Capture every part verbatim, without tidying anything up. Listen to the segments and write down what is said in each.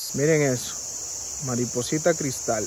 Miren eso, mariposita cristal.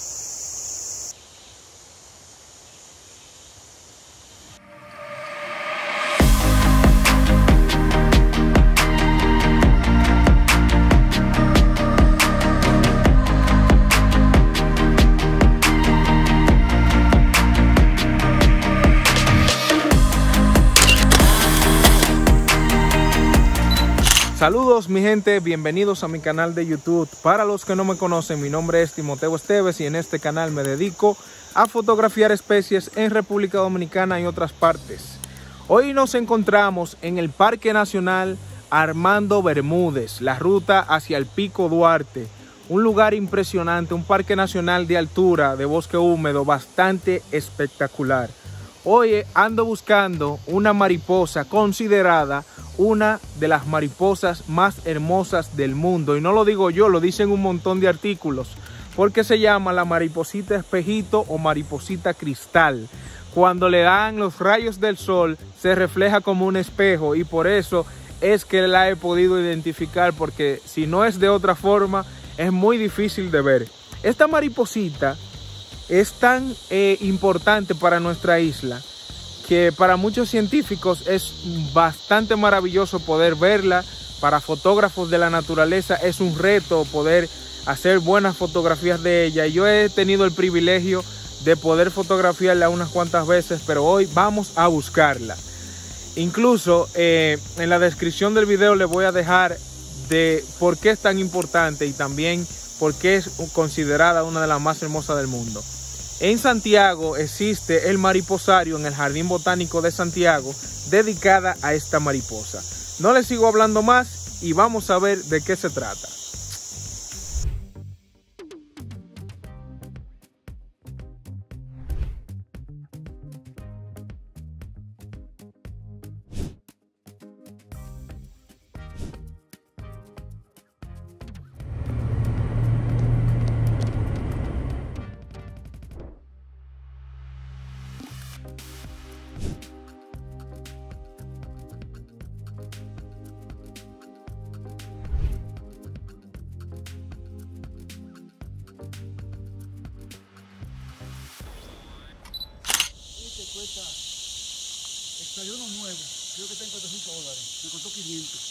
Saludos mi gente, bienvenidos a mi canal de YouTube. Para los que no me conocen, mi nombre es Timoteo Esteves y en este canal me dedico a fotografiar especies en República Dominicana y otras partes. Hoy nos encontramos en el Parque Nacional Armando Bermúdez, la ruta hacia el Pico Duarte. Un lugar impresionante, un parque nacional de altura, de bosque húmedo, bastante espectacular. Hoy ando buscando una mariposa considerada una de las mariposas más hermosas del mundo. Y no lo digo yo, lo dicen un montón de artículos. Porque se llama la mariposita espejito o mariposita cristal. Cuando le dan los rayos del sol, se refleja como un espejo. Y por eso es que la he podido identificar. Porque si no es de otra forma, es muy difícil de ver. Esta mariposita es tan eh, importante para nuestra isla que para muchos científicos es bastante maravilloso poder verla. Para fotógrafos de la naturaleza es un reto poder hacer buenas fotografías de ella. Yo he tenido el privilegio de poder fotografiarla unas cuantas veces, pero hoy vamos a buscarla. Incluso eh, en la descripción del video les voy a dejar de por qué es tan importante y también por qué es considerada una de las más hermosas del mundo. En Santiago existe el mariposario en el Jardín Botánico de Santiago dedicada a esta mariposa. No les sigo hablando más y vamos a ver de qué se trata. Cuesta, salió uno nuevo, creo que está en cuatrocientos dólares, me costó quinientos.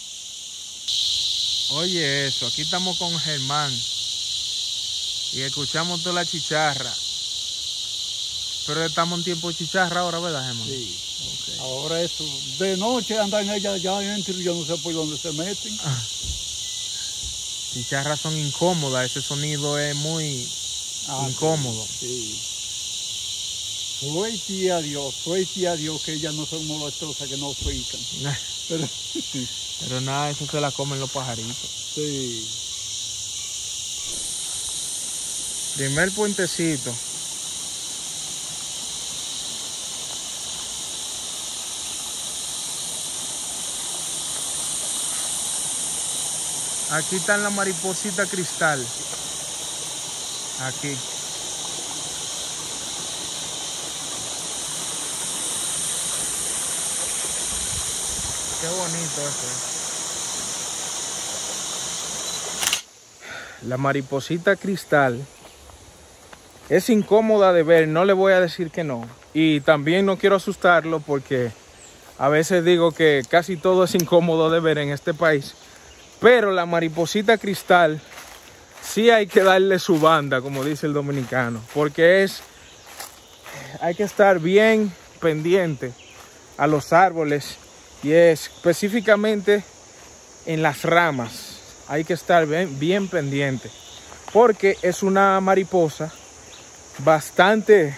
Oye eso, aquí estamos con Germán y escuchamos toda la chicharra. Pero estamos en tiempo de chicharra ahora, ¿verdad, Germán? Sí, okay. Ahora eso, de noche andan ellas ya adentro y yo no sé por dónde se meten. Ah. Chicharras son incómodas, ese sonido es muy ah, incómodo. Sí. sí. Suerte a Dios, suerte a Dios que ellas no son molestosas, que no pican. Pero, pero nada, eso se la comen los pajaritos. Sí. Primer puentecito. Aquí están la mariposita cristal. Aquí. Qué bonito eso. La mariposita cristal es incómoda de ver, no le voy a decir que no. Y también no quiero asustarlo porque a veces digo que casi todo es incómodo de ver en este país. Pero la mariposita cristal sí hay que darle su banda, como dice el dominicano. Porque es, hay que estar bien pendiente a los árboles. Y es específicamente en las ramas. Hay que estar bien, bien pendiente. Porque es una mariposa bastante...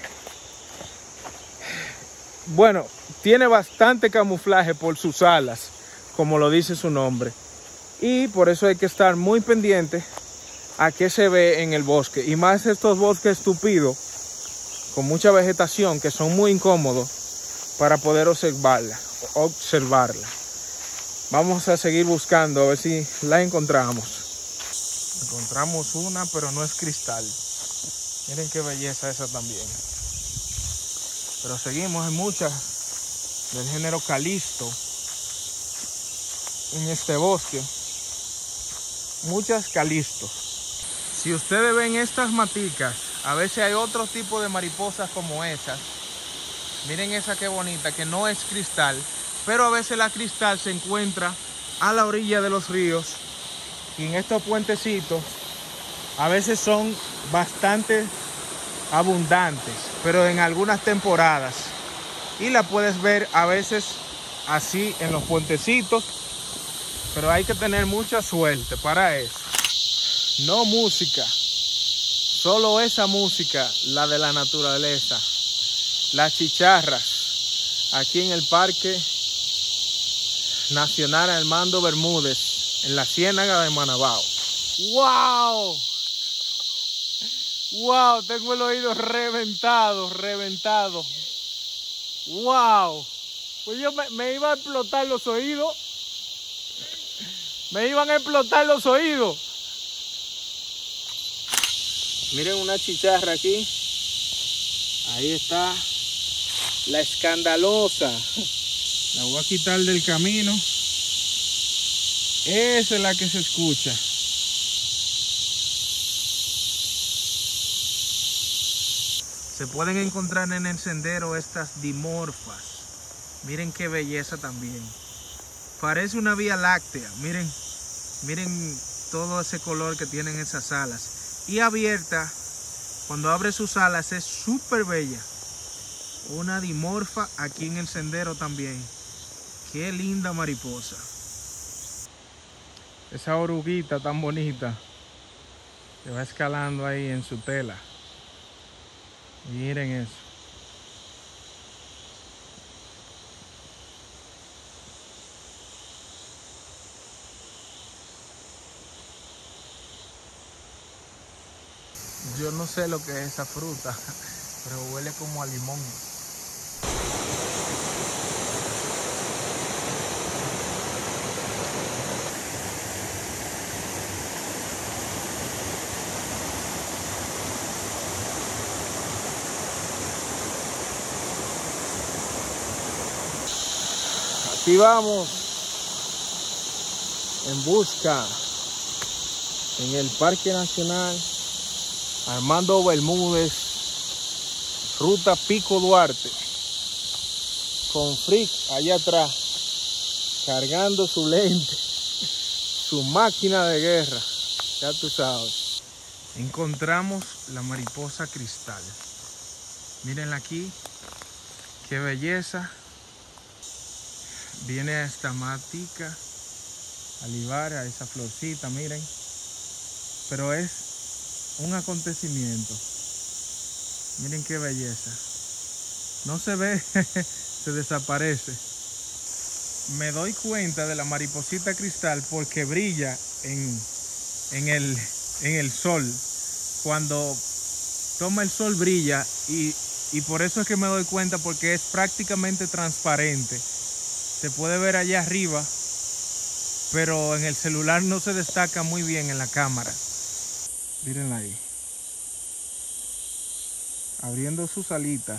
Bueno, tiene bastante camuflaje por sus alas, como lo dice su nombre. Y por eso hay que estar muy pendiente a qué se ve en el bosque. Y más estos bosques tupidos, con mucha vegetación, que son muy incómodos para poder observarla. observarla. Vamos a seguir buscando a ver si la encontramos. Encontramos una, pero no es cristal. Miren qué belleza esa también. Pero seguimos, hay muchas del género calisto en este bosque. muchas calistos. Si ustedes ven estas maticas, a veces hay otro tipo de mariposas como esas. Miren esa qué bonita, que no es cristal, pero a veces la cristal se encuentra a la orilla de los ríos y en estos puentecitos a veces son bastante abundantes, pero en algunas temporadas, y la puedes ver a veces así en los puentecitos, pero hay que tener mucha suerte para eso. No música, solo esa música, la de la naturaleza, las chicharras, aquí en el Parque Nacional Armando Bermúdez, en la Ciénaga de Manabao. ¡Wow! ¡Wow! Tengo el oído reventado, reventado. ¡Wow! Pues yo me, me iba a explotar los oídos. Me iban a explotar los oídos. Miren una chicharra aquí. Ahí está. La escandalosa. La voy a quitar del camino. Esa es la que se escucha. Se pueden encontrar en el sendero estas dimorfas. Miren qué belleza también. Parece una vía láctea. Miren, miren todo ese color que tienen esas alas. Y abierta, cuando abre sus alas, es súper bella. Una dimorfa aquí en el sendero también. Qué linda mariposa. Esa oruguita tan bonita que va escalando ahí en su tela. Miren eso. Yo no sé lo que es esa fruta, pero huele como a limón. Aquí vamos en busca en el Parque Nacional Armando Bermúdez, ruta Pico Duarte, con Frick allá atrás, cargando su lente, su máquina de guerra, ya tú sabes. Encontramos la mariposa cristal. Mírenla aquí, qué belleza. Viene a esta matica, a libar a esa florcita, miren. Pero es un acontecimiento. Miren qué belleza. No se ve, se desaparece. Me doy cuenta de la mariposita cristal porque brilla en, en, el, en el sol. Cuando toma el sol brilla y, y por eso es que me doy cuenta, porque es prácticamente transparente. Se puede ver allá arriba, pero en el celular no se destaca muy bien en la cámara. Mírenla ahí. Abriendo sus alitas.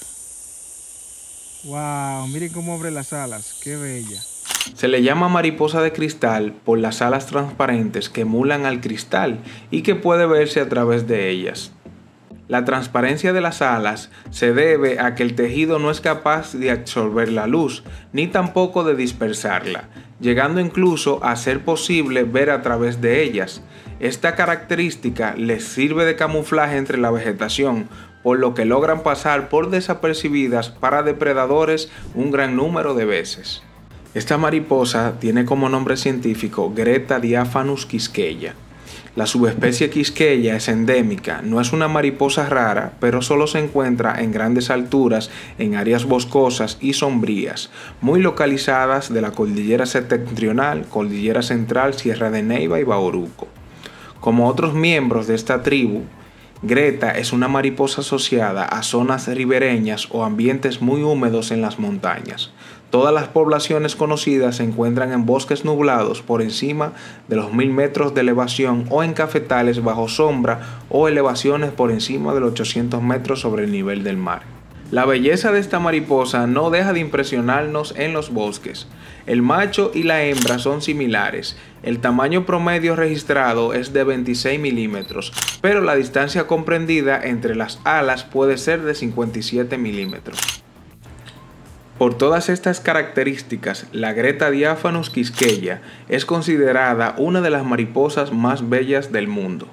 Wow, miren cómo abre las alas. Qué bella. Se le llama mariposa de cristal por las alas transparentes que emulan al cristal y que puede verse a través de ellas. La transparencia de las alas se debe a que el tejido no es capaz de absorber la luz, ni tampoco de dispersarla, llegando incluso a ser posible ver a través de ellas. Esta característica les sirve de camuflaje entre la vegetación, por lo que logran pasar por desapercibidas para depredadores un gran número de veces. Esta mariposa tiene como nombre científico Greta diaphanus quisqueya. La subespecie quisqueya es endémica, no es una mariposa rara, pero solo se encuentra en grandes alturas, en áreas boscosas y sombrías, muy localizadas de la cordillera septentrional, cordillera central, Sierra de Neiva y Bauruco. Como otros miembros de esta tribu, Greta es una mariposa asociada a zonas ribereñas o ambientes muy húmedos en las montañas. Todas las poblaciones conocidas se encuentran en bosques nublados por encima de los mil metros de elevación o en cafetales bajo sombra o elevaciones por encima de los ochocientos metros sobre el nivel del mar. La belleza de esta mariposa no deja de impresionarnos en los bosques. El macho y la hembra son similares. El tamaño promedio registrado es de veintiséis milímetros, pero la distancia comprendida entre las alas puede ser de cincuenta y siete milímetros. Por todas estas características, la Greta Diaphanus quisqueya es considerada una de las mariposas más bellas del mundo.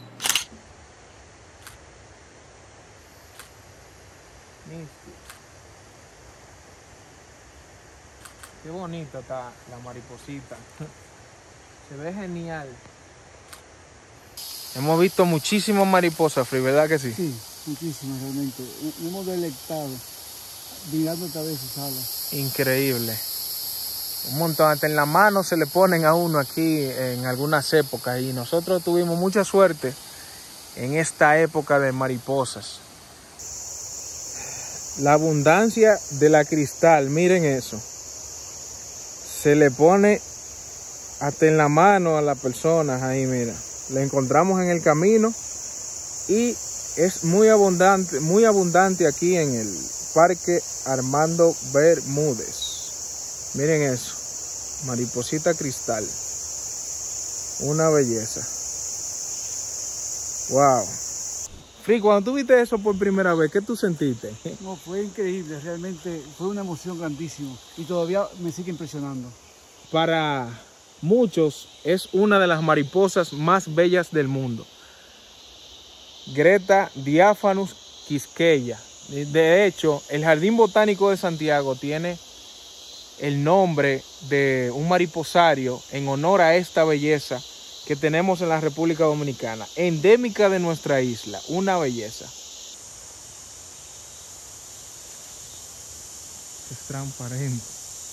Qué bonita está la mariposita. Se ve genial. Hemos visto muchísimas mariposas, Free, ¿verdad que sí? Sí, muchísimas realmente. Nos hemos deleitado mirando otra vez sus alas. Increíble. Un montón, hasta en la mano se le ponen a uno aquí en algunas épocas y nosotros tuvimos mucha suerte en esta época de mariposas. La abundancia de la cristal, miren eso. Se le pone hasta en la mano a las personas ahí, mira. La encontramos en el camino y es muy abundante, muy abundante aquí en el Parque Armando Bermúdez. Miren eso, mariposita cristal, una belleza. Wow. Free, cuando tú viste eso por primera vez, ¿qué tú sentiste? No, fue increíble, realmente fue una emoción grandísima y todavía me sigue impresionando. Para muchos es una de las mariposas más bellas del mundo. Greta Diaphanus quisqueya. De hecho, el Jardín Botánico de Santiago tiene el nombre de un mariposario en honor a esta belleza que tenemos en la República Dominicana, endémica de nuestra isla, una belleza. Es transparente.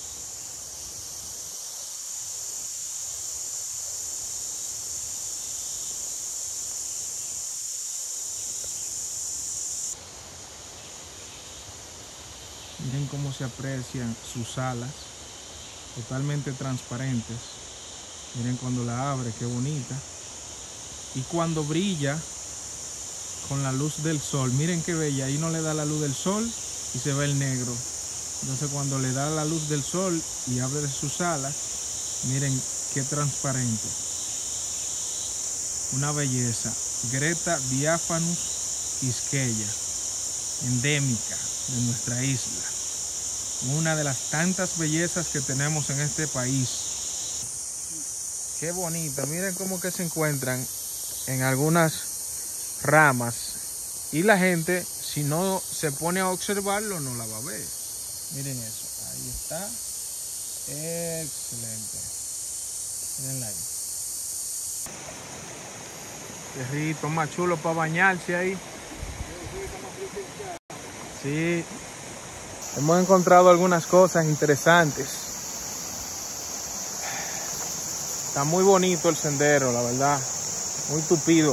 Miren cómo se aprecian sus alas, totalmente transparentes. Miren cuando la abre, qué bonita. Y cuando brilla con la luz del sol, miren qué bella. Ahí no le da la luz del sol y se ve el negro. Entonces cuando le da la luz del sol y abre sus alas, miren qué transparente. Una belleza. Greta Diaphanus quisqueya, endémica de nuestra isla. Una de las tantas bellezas que tenemos en este país. Qué bonita, miren cómo que se encuentran en algunas ramas y la gente, si no se pone a observarlo, no la va a ver. Miren eso, ahí está. Excelente. Mirenla ahí. Qué rico, más chulo para bañarse ahí. Sí. Hemos encontrado algunas cosas interesantes. Está muy bonito el sendero, la verdad. Muy tupido.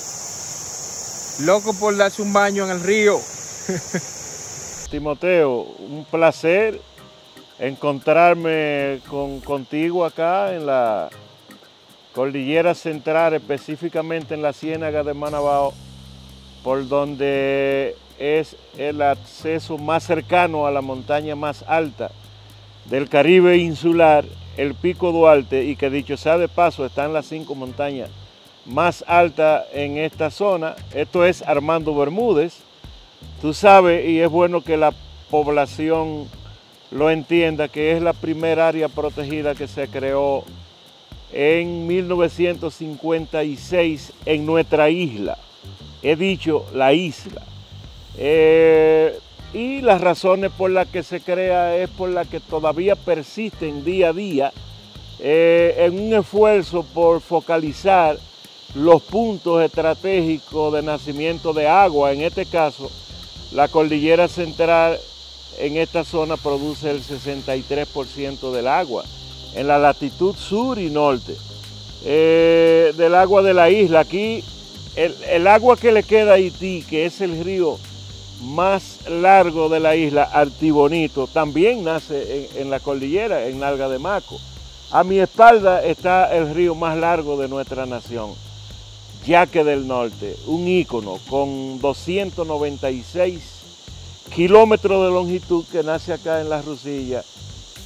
Loco por darse un baño en el río. Timoteo, un placer encontrarme con, contigo acá en la Cordillera Central, específicamente en la Ciénaga de Manabao, por donde es el acceso más cercano a la montaña más alta del Caribe insular, el Pico Duarte, y que dicho sea de paso, están las cinco montañas más altas en esta zona. Esto es Armando Bermúdez. Tú sabes, y es bueno que la población lo entienda, que es la primera área protegida que se creó en mil novecientos cincuenta y seis en nuestra isla. He dicho la isla. Eh, y las razones por las que se crea es por las que todavía persisten día a día eh, en un esfuerzo por focalizar los puntos estratégicos de nacimiento de agua. En este caso, la Cordillera Central en esta zona produce el sesenta y tres por ciento del agua, en la latitud sur y norte eh, del agua de la isla. Aquí el, el agua que le queda a Haití, que es el río más largo de la isla, Artibonito, también nace en, en la cordillera, en Nalga de Maco. A mi espalda está el río más largo de nuestra nación, Yaque del Norte, un ícono con doscientos noventa y seis kilómetros de longitud, que nace acá en La Rusilla,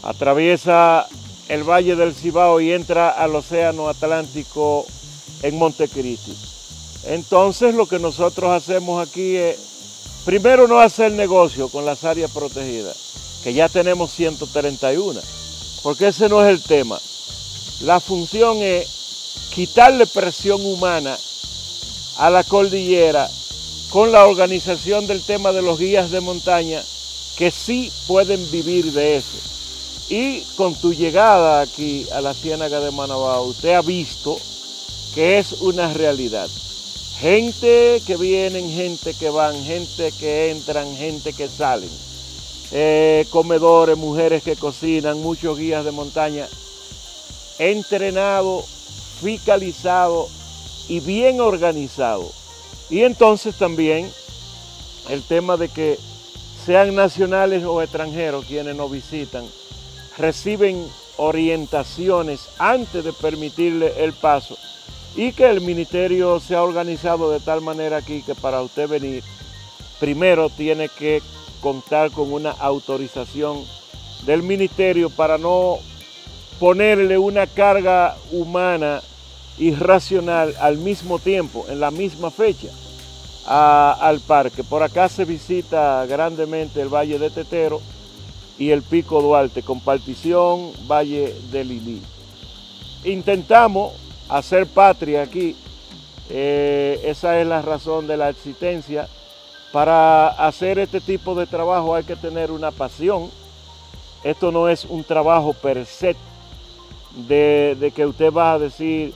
atraviesa el Valle del Cibao y entra al Océano Atlántico en Montecristi. Entonces lo que nosotros hacemos aquí es, primero, no hacer negocio con las áreas protegidas, que ya tenemos ciento treinta y uno, porque ese no es el tema. La función es quitarle presión humana a la cordillera con la organización del tema de los guías de montaña, que sí pueden vivir de eso. Y con tu llegada aquí a la Ciénaga de Manabao, usted ha visto que es una realidad. Gente que vienen, gente que van, gente que entran, gente que salen. Eh, comedores, mujeres que cocinan, muchos guías de montaña entrenados, fiscalizados y bien organizados. Y entonces también el tema de que sean nacionales o extranjeros quienes nos visitan, reciben orientaciones antes de permitirle el paso, y que el ministerio se ha organizado de tal manera aquí que para usted venir, primero tiene que contar con una autorización del ministerio para no ponerle una carga humana irracional al mismo tiempo, en la misma fecha, a, al parque. Por acá se visita grandemente el Valle de Tetero y el Pico Duarte, compartición Valle de Lili. Intentamos hacer patria aquí, eh, esa es la razón de la existencia. Para hacer este tipo de trabajo hay que tener una pasión. Esto no es un trabajo per se, de, de que usted va a decir,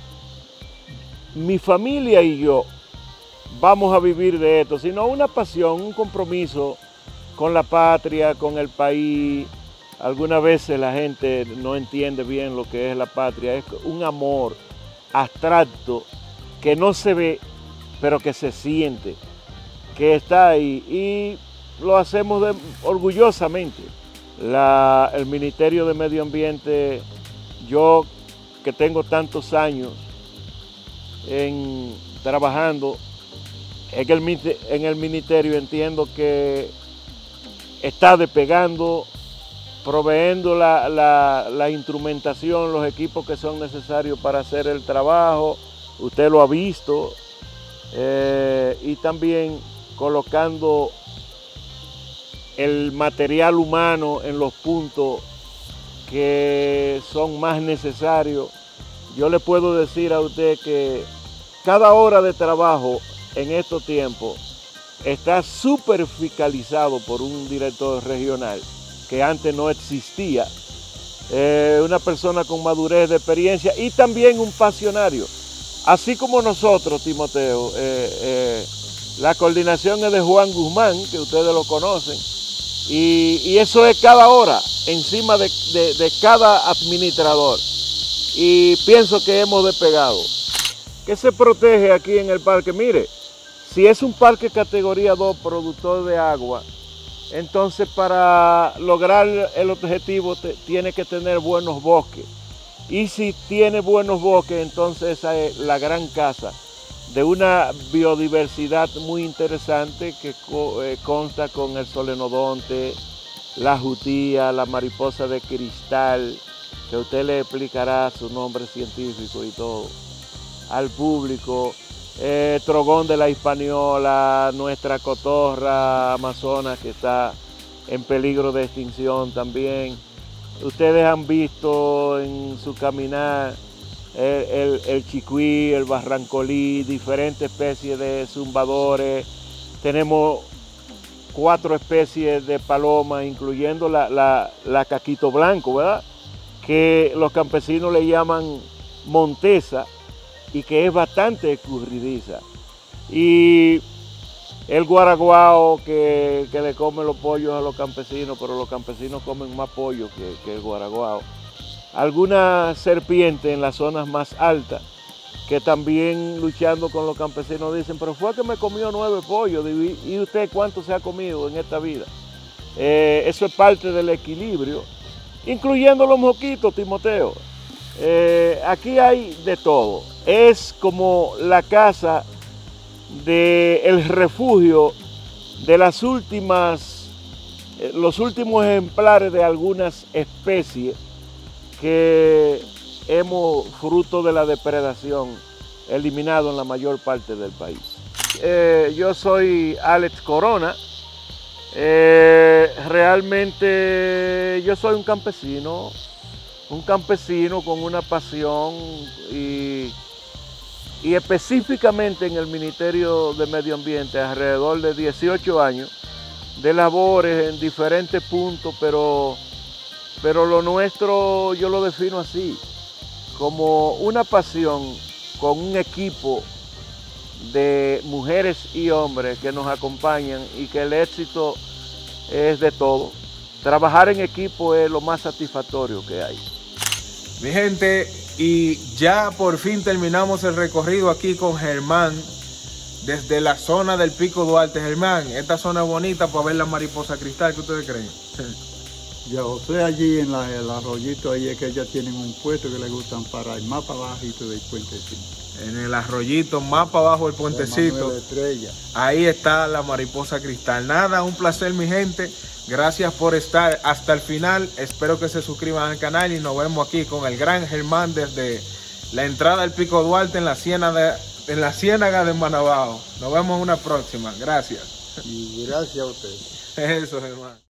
mi familia y yo vamos a vivir de esto, sino una pasión, un compromiso con la patria, con el país. Algunas veces la gente no entiende bien lo que es la patria, es un amor abstracto que no se ve, pero que se siente, que está ahí, y lo hacemos de, orgullosamente. La, el Ministerio de Medio Ambiente, yo que tengo tantos años en, trabajando en el, en el ministerio, entiendo que está despegando, proveyendo la, la, la instrumentación, los equipos que son necesarios para hacer el trabajo. Usted lo ha visto, eh, y también colocando el material humano en los puntos que son más necesarios. Yo le puedo decir a usted que cada hora de trabajo en estos tiempos está súper fiscalizado por un director regional que antes no existía, eh, una persona con madurez de experiencia y también un pasionario. Así como nosotros, Timoteo, eh, eh, la coordinación es de Juan Guzmán, que ustedes lo conocen, y, y eso es cada hora, encima de, de, de cada administrador. Y pienso que hemos despegado. ¿Qué se protege aquí en el parque? Mire, si es un parque categoría dos, productor de agua, entonces para lograr el objetivo te, tiene que tener buenos bosques. Y si tiene buenos bosques, entonces esa es la gran casa de una biodiversidad muy interesante que co, eh, consta con el solenodonte, la jutía, la mariposa de cristal, que usted le explicará su nombre científico y todo al público, eh, trogón de la hispaniola, nuestra cotorra amazona que está en peligro de extinción también. Ustedes han visto en su caminar el, el, el chicuí, el barrancolí, diferentes especies de zumbadores. Tenemos cuatro especies de palomas, incluyendo la, la, la caquito blanco, ¿verdad? Que los campesinos le llaman montesa y que es bastante escurridiza. Y el guaraguao que, que le come los pollos a los campesinos, pero los campesinos comen más pollo que, que el guaraguao. Algunas serpientes en las zonas más altas, que también luchando con los campesinos dicen, pero fue que me comió nueve pollos, ¿y usted cuánto se ha comido en esta vida? Eh, eso es parte del equilibrio, incluyendo los mosquitos, Timoteo. Eh, aquí hay de todo. Es como la casa del refugio de las últimas los últimos ejemplares de algunas especies que hemos, fruto de la depredación, eliminado en la mayor parte del país. Eh, yo soy Alex Corona. Eh, realmente yo soy un campesino, un campesino con una pasión y, y específicamente en el Ministerio de Medio Ambiente alrededor de dieciocho años de labores en diferentes puntos, pero, pero lo nuestro yo lo defino así, como una pasión con un equipo de mujeres y hombres que nos acompañan y que el éxito es de todo. Trabajar en equipo es lo más satisfactorio que hay. Mi gente, y ya por fin terminamos el recorrido aquí con Germán desde la zona del Pico Duarte. Germán, esta zona es bonita para ver la mariposa cristal, ¿qué ustedes creen? Ya José allí en la, el arroyito, ahí es que ellas tienen un puesto que les gustan para ir más para abajito del puentecito. En el arroyito, más para abajo del puentecito, ahí está la mariposa cristal. Nada, un placer mi gente, gracias por estar hasta el final, espero que se suscriban al canal y nos vemos aquí con el gran Germán desde la entrada del Pico Duarte en la ciénaga de, en la ciénaga de Manabao. Nos vemos en una próxima, gracias. Y gracias a ustedes. Eso, Germán.